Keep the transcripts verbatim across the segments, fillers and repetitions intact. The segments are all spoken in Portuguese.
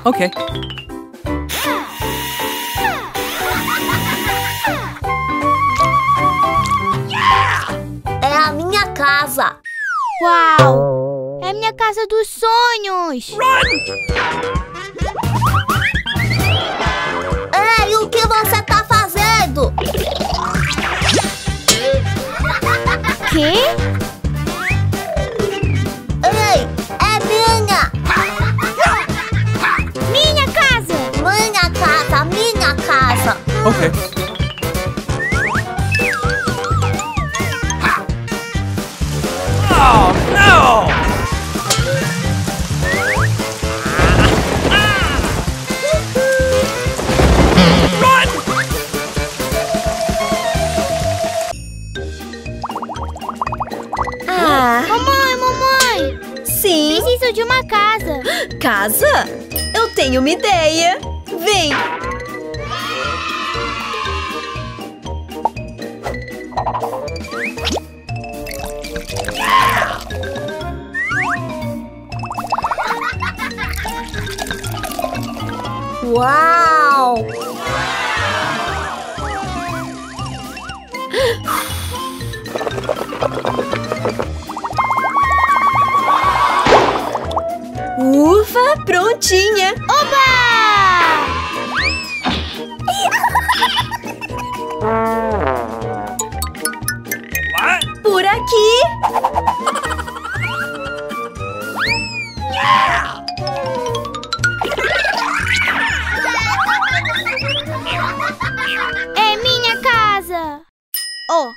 Ok. É a minha casa. Uau! É a minha casa dos sonhos. Ei, o que você tá fazendo? Quê? Ei, é minha. Minha casa. Minha casa, minha casa. Ok. Oh, no! Ah, Mamãe, mamãe. Sim. Preciso de uma casa. Casa? Eu tenho uma ideia. Vem. uau! Ufa, prontinha. Oba! What? Por aqui. É minha casa. Oh.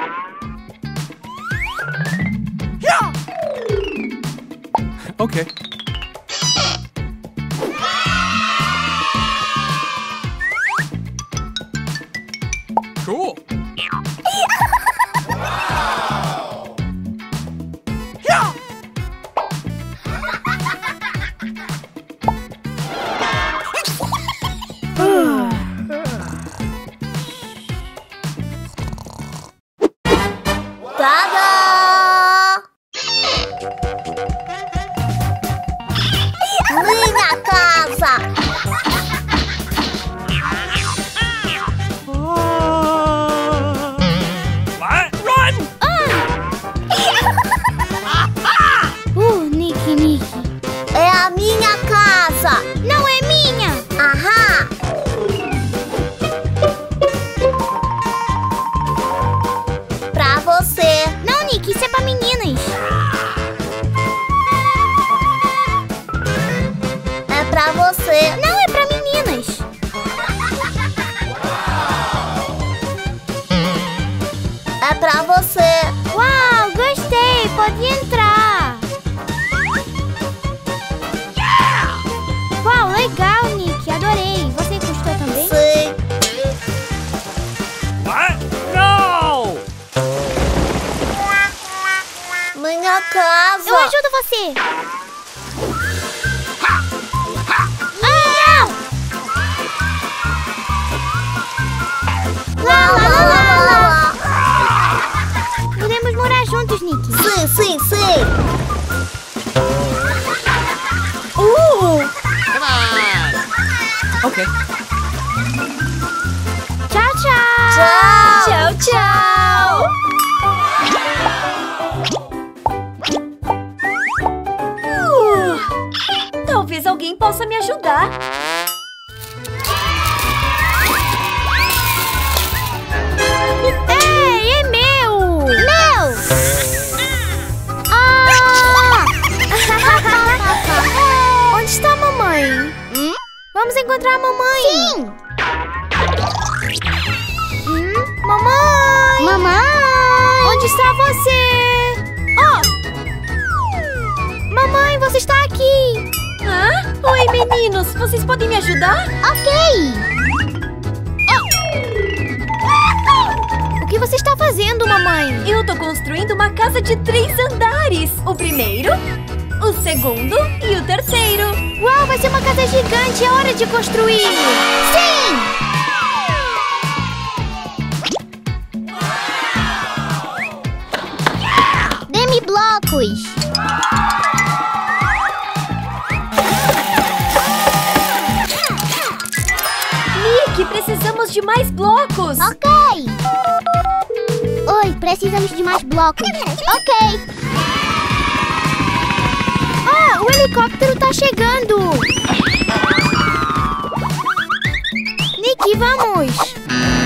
Ok. Cool. Tadá! Minha casa! What? Run! Uh, Nick, Nick. É a minha casa! Não é minha. Aham! Pra você! Não, Nick, isso é pra meninas. É pra você! Não, é pra meninas. É pra você! Uau, gostei. Pode entrar. Uau, legal, Nick. Adorei. Você gostou também? Sim! What? No! Minha casa! Eu ajudo você. Ah! Lá, lá, lá, lá, lá. Podemos morar juntos, Nick. Sim, sim, sim! Uh! Ok. Tchau, tchau. Tchau! Tchau, tchau. Uh, talvez alguém possa me ajudar. Ei, é meu. Meu. Ah! Onde está a mamãe? Hum? Vamos encontrar a mamãe. Sim! Hum? Mamãe. Mamãe! Onde está você? Oh! Mamãe, você está aqui. Hã? Oi, meninos. Vocês podem me ajudar? Ok! O que você está fazendo, mamãe? Eu tô construindo uma casa de três andares. O primeiro, o segundo e o terceiro. Uau, vai ser uma casa gigante. É hora de construir. Sim! Dê-me blocos! Nick, precisamos de mais blocos. Ok. Oi, precisamos de mais blocos. Ok. Ah, o helicóptero tá chegando. Nick, vamos.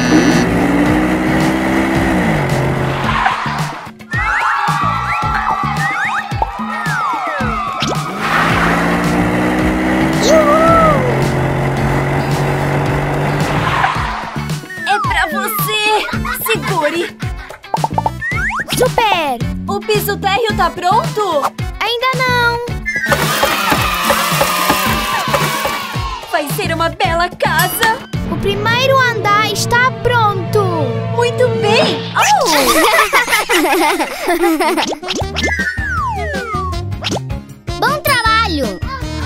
É pra você. Segure. Super. O piso térreo tá pronto? Ainda não. Vai ser uma bela casa. O primeiro andar está pronto. Muito bem. Oh! Bom trabalho.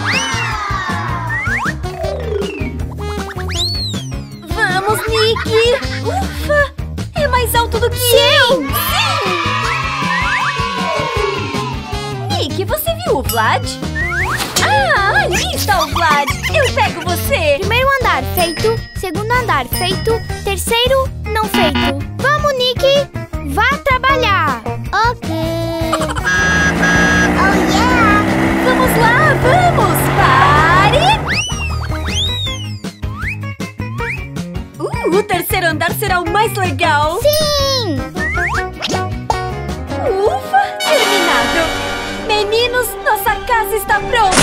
Vamos, Nick. Ufa. É mais alto do que eu. Sim. Nick, você viu o Vlad? Ah, ali está o Vlad. Eu pego você. Primeiro andar feito. Segundo andar feito. Terceiro não feito. Vamos, Nick. Vá trabalhar. Ok. Oh, yeah. Vamos lá, vamos. Pare. Uh, o terceiro andar será o mais legal. Sim. Ufa, terminado. Meninos, nossa casa está pronta.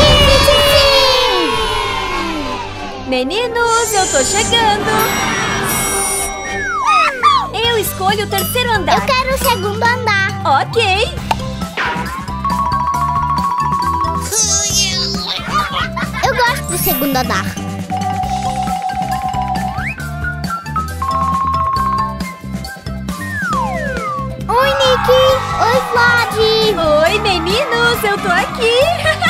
Meninos, eu tô chegando. Eu escolho o terceiro andar. Eu quero o segundo andar. Ok. Eu gosto do segundo andar. Oi, Nick. Oi, Vlad. Oi, meninos, eu tô aqui.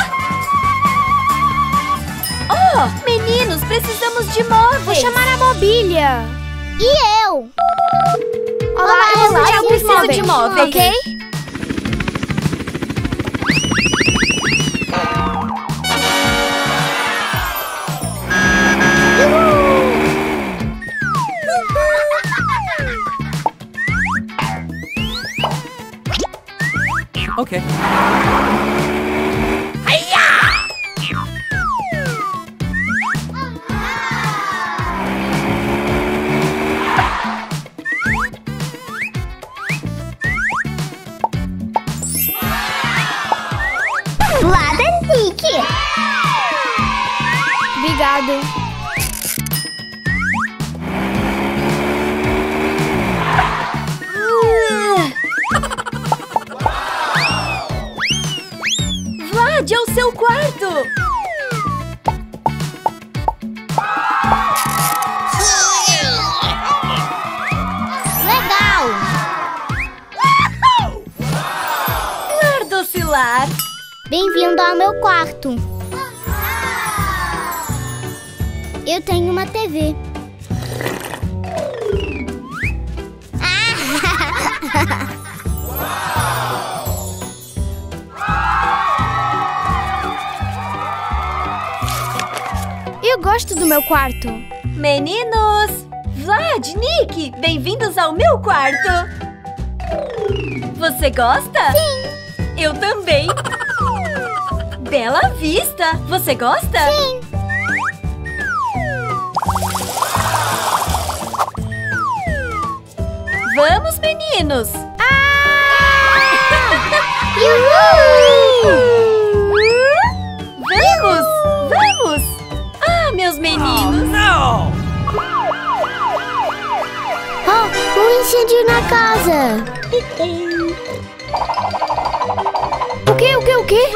Oh, meninos, precisamos de móveis. Vou chamar a mobília. E eu? Olá, Olá, eu olá, preciso de eu alguns preciso de móveis. Ok? Okay. Vlad e Nick. Obrigado. Vlad, é o seu quarto. Legal. Lar docilar. Bem-vindo ao meu quarto. Eu tenho uma T V. Eu gosto do meu quarto. Meninos, Vlad, Nick, bem-vindos ao meu quarto. Você gosta? Sim. Eu também. Bela vista. Você gosta? Sim. Vamos, meninos. Vamos, vamos. Ah, meus meninos. No! Oh, um incêndio na casa. O quê? O quê? O quê?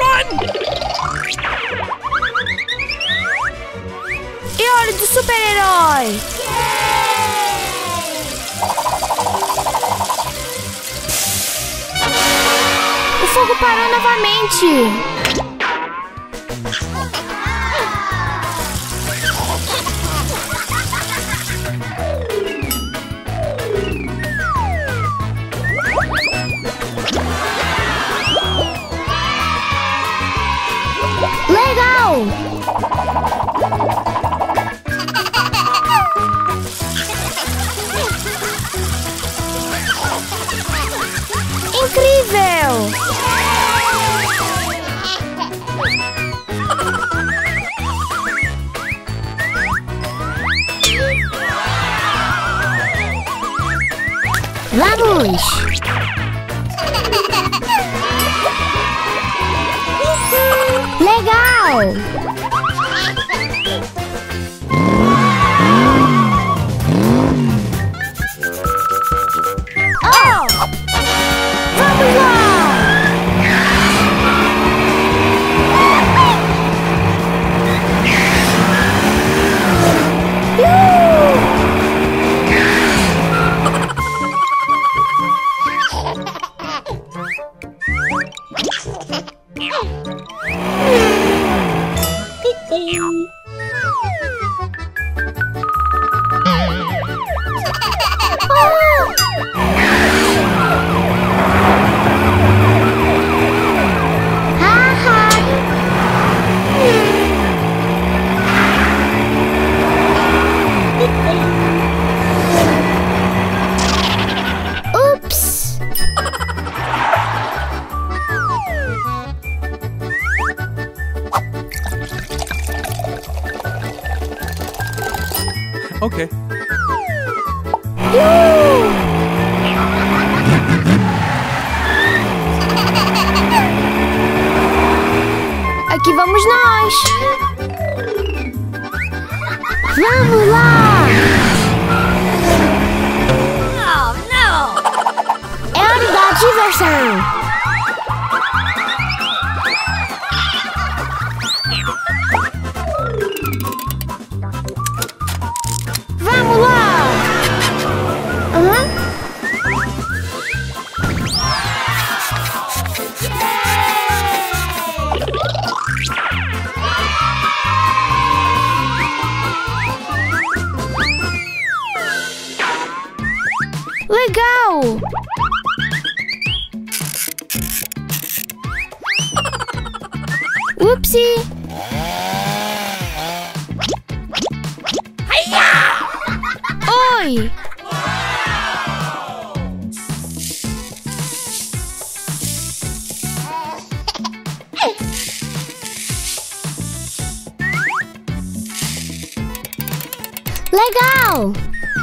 É hora do super-herói. O fogo parou novamente. Legal. Vamos! Legal! Oh! Vamos lá! Okay. Aqui vamos nós. Vamos lá! Oh, não! É hora da diversão! Vamos lá. Aham. Legal. Upsi. Oi. Legal!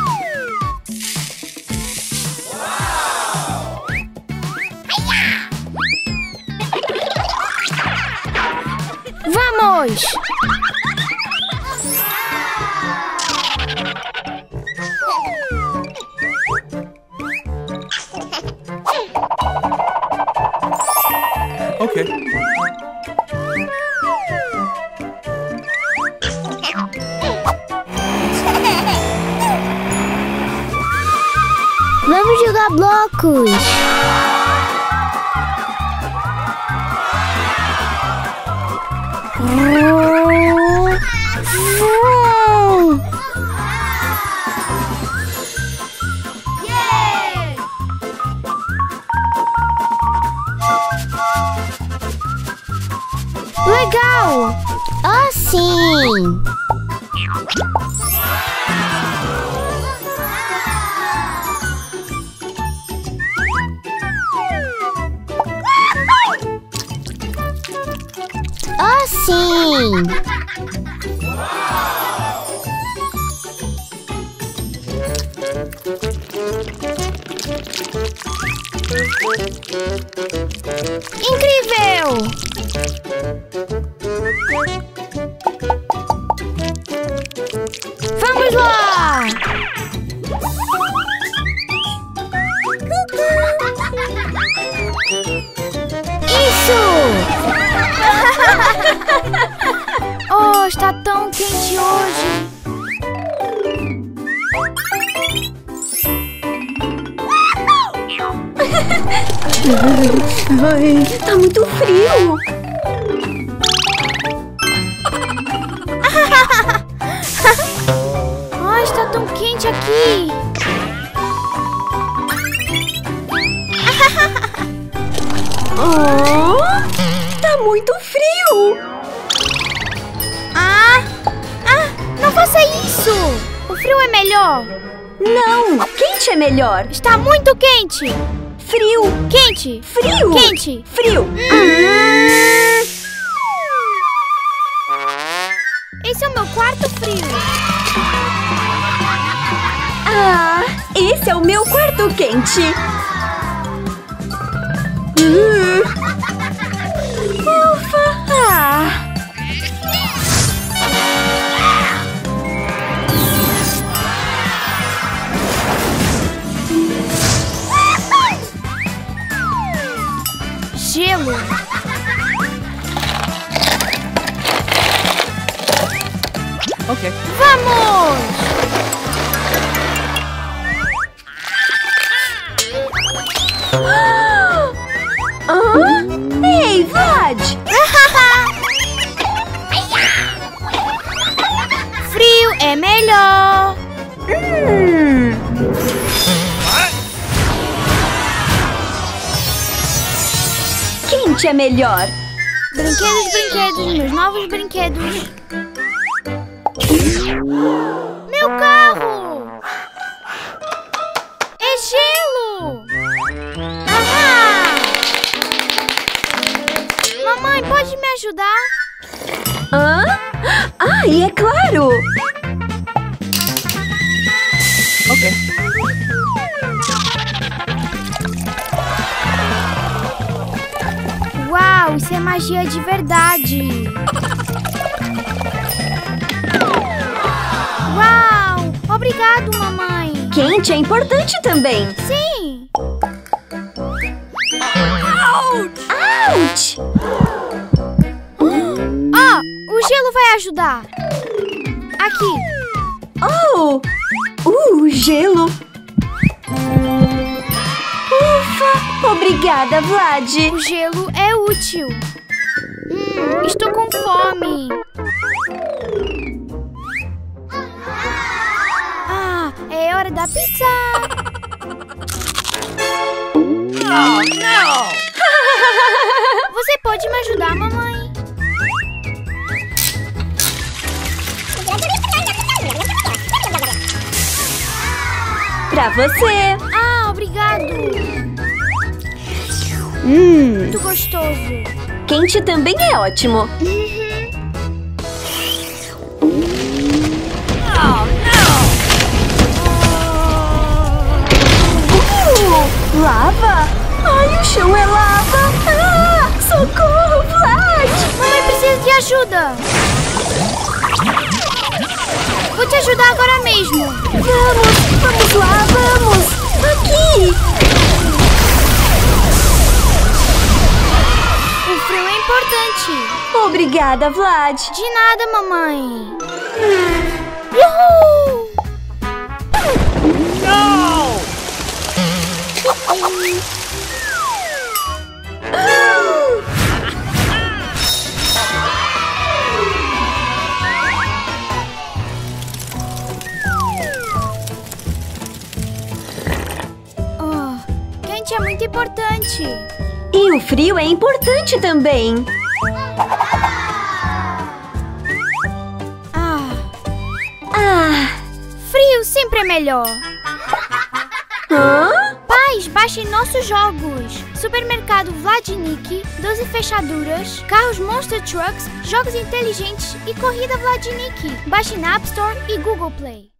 Vamos. Okay. Vamos jogar blocos! Legal. Oh, sim! Oh, sim! Incrível. Vamos lá. Isso! Oh, está tão quente hoje. Ai, tá muito frio. Oh, está tão quente aqui. Oh, tá muito frio. Ah, ah, não faça isso. O frio é melhor. Não, quente é melhor. Está muito quente. Frio, Quente. frio, Quente. frio. Esse é o meu quarto frio. Ah, Esse é o meu quarto quente. Uh. Ufa! Ah. Gelo. Okay. Vamos! Hã? Ei, Vlad! Frio é melhor. Hum. Quente é melhor. Brinquedos, brinquedos, meus novos brinquedos. Meu carro! É gelo! Ahá! Mamãe, pode me ajudar? Hã? Ah, e é claro! Okay. Uau, isso é magia de verdade! Uau! Obrigado, mamãe! Quente é importante também. Sim! Ouch! Ó, o gelo vai ajudar! Aqui! Oh! Uh, gelo! Ufa! Obrigada, Vlad! O gelo é útil! Hum, estou com fome! Ah, é hora da pizza! Oh, no! Você pode me ajudar, mamãe? Pra você! Ah, obrigado! Hum, Muito gostoso! quente também é ótimo. Oh, no! Uh, lava? Ai, o chão é lava! Ah, socorro, Vlad! Mamãe precisa de ajuda! Vou te ajudar agora mesmo! Vamos, vamos lá, vamos! Aqui! O frio é importante! Obrigada, Vlad! De nada, mamãe! Uhul! No! Oh, quente é muito importante! E o frio é importante também. Ah, Ah! frio sempre é melhor! Hã? Pais, baixem nossos jogos! Supermercado Vladinic, doze fechaduras, carros Monster Trucks, jogos inteligentes e corrida Vladinic. Baixe na App Store e Google Play.